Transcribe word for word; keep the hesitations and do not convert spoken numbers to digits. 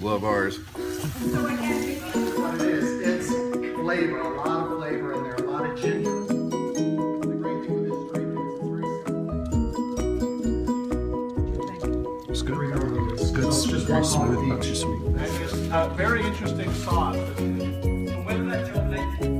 love ours. What it is, it's flavor, a lot of flavor in there, a lot of ginger. The great thing with this drink is it's very simple. It's good. It's good. It's just very smooth, not too sweet. And it's a very interesting sauce. When did that terminate?